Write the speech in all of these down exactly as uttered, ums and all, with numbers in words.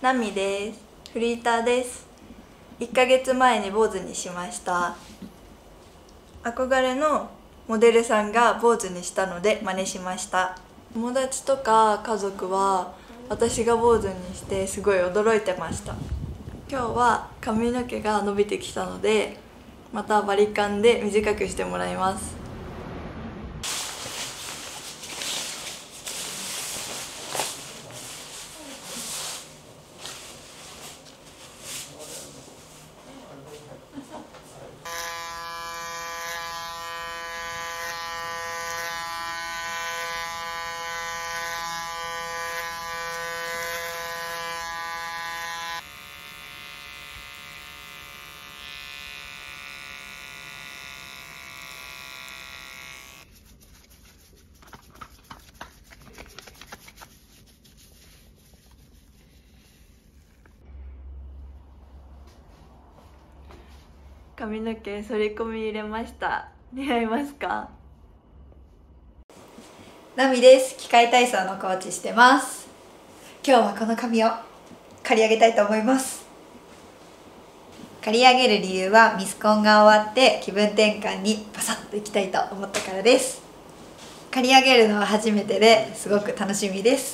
ナミです。フリーターです。いっかげつまえに坊主にしました。憧れのモデルさんが坊主にしたので真似しました。友達とか家族は私が坊主にしてすごい驚いてました。今日は髪の毛が伸びてきたのでまたバリカンで短くしてもらいます。髪の毛反り込み入れました。似合いますか？ ナミです。機械体操のコーチしてます。今日はこの髪を刈り上げたいと思います。刈り上げる理由はミスコンが終わって気分転換にパサッといきたいと思ったからです。刈り上げるのは初めてですごく楽しみです。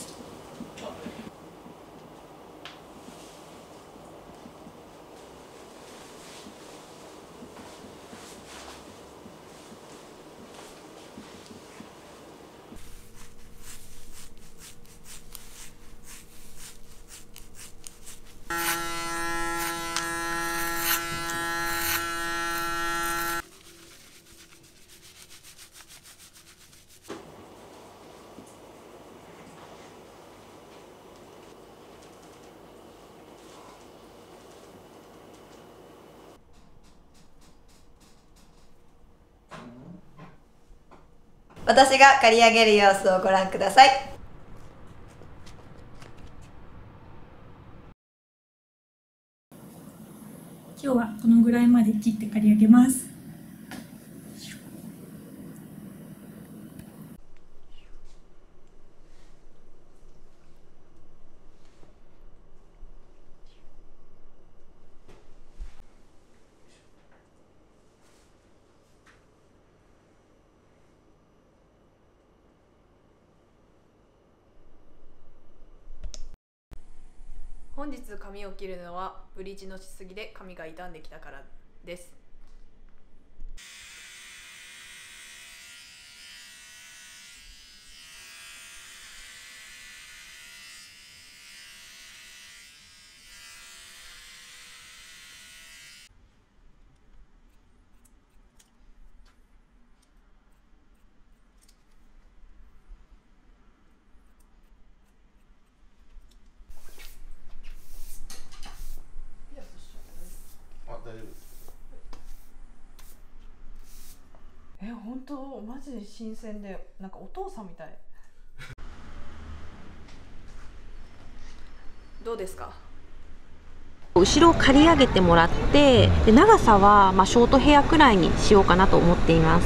私が刈り上げる様子をご覧ください。 今日はこのぐらいまで切って刈り上げます。 本日髪を切るのはブリーチのしすぎで髪が傷んできたからです。え、本当マジ新鮮で、なんかお父さんみたい。どうですか？ 後ろを刈り上げてもらって、で長さはまあショートヘアくらいにしようかなと思っています。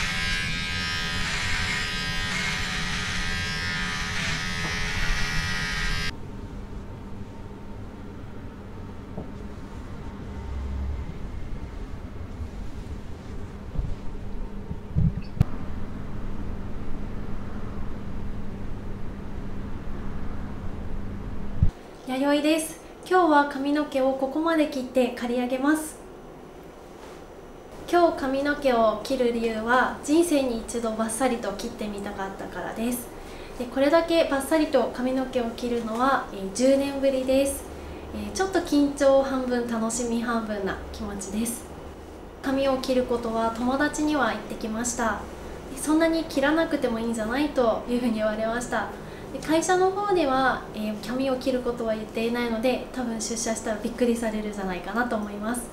弥生です。今日は髪の毛をここまで切って刈り上げます。今日髪の毛を切る理由は人生に一度バッサリと切ってみたかったからです。でこれだけバッサリと髪の毛を切るのは、えー、じゅうねんぶりです。えー、ちょっと緊張半分楽しみ半分な気持ちです。髪を切ることは友達には言ってきました。そんなに切らなくてもいいんじゃないというふうに言われました。会社の方では、えー、髪を切ることは言っていないので、多分出社したらびっくりされるんじゃないかなと思います。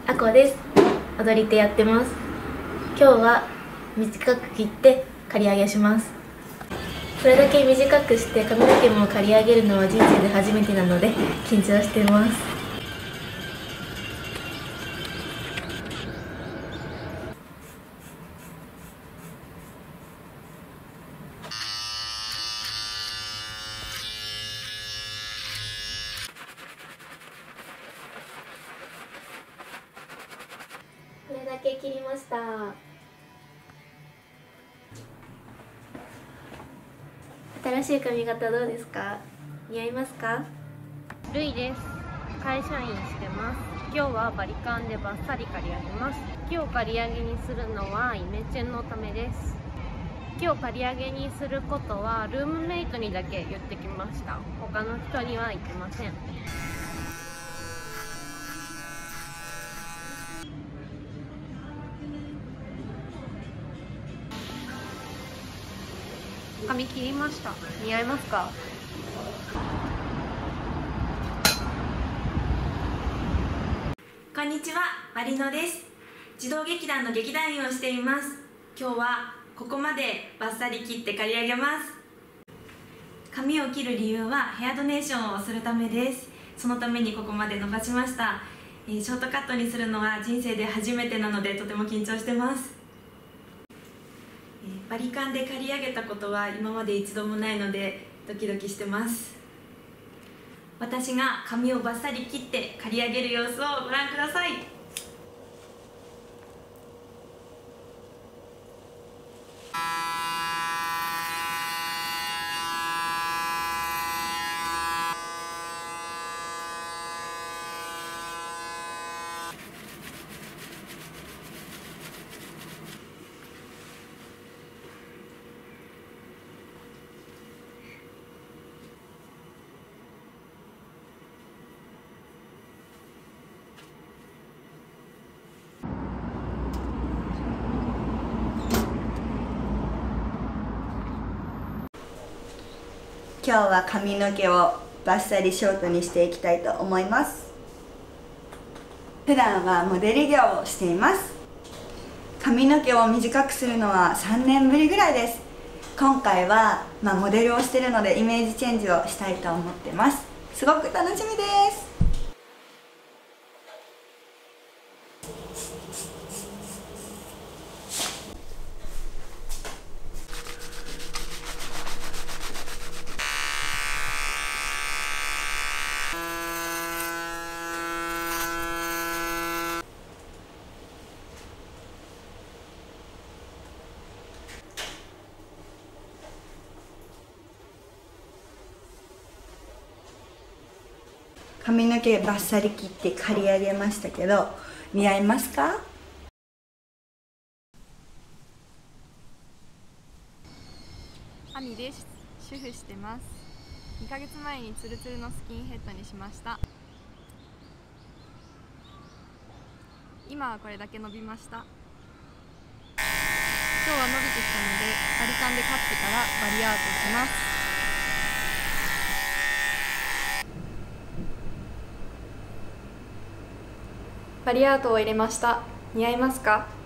あこです。踊り手やってます。今日は短く切って刈り上げします。これだけ短くして髪の毛も刈り上げるのは人生で初めてなので緊張しています。これだけ切りました。新しい髪型どうですか？似合いますか？ ルイです。会社員してます。今日はバリカンでバッサリ刈り上げます。今日刈り上げにするのはイメチェンのためです。今日刈り上げにすることはルームメイトにだけ言ってきました。他の人には言ってません。髪切りました。似合いますか？ こんにちは、マリノです。児童劇団の劇団員をしています。今日はここまでバッサリ切って刈り上げます。髪を切る理由はヘアドネーションをするためです。そのためにここまで伸ばしました。えー、ショートカットにするのは人生で初めてなのでとても緊張してます。バリカンで刈り上げたことは今まで一度もないのでドキドキしてます。私が髪をバッサリ切って刈り上げる様子をご覧ください。 今日は髪の毛をバッサリショートにしていきたいと思います。普段はモデル業をしています。髪の毛を短くするのはさんねんぶりぐらいです。今回は、まあ、モデルをしているのでイメージチェンジをしたいと思ってます。すごく楽しみです。髪の毛バッサリ切って刈り上げましたけど、似合いますか？ アミです。主婦してます。にかげつまえにツルツルのスキンヘッドにしました。今はこれだけ伸びました。今日は伸びてきたのでバリカンでカッてからバリアートします。バリアートを入れました。似合いますか？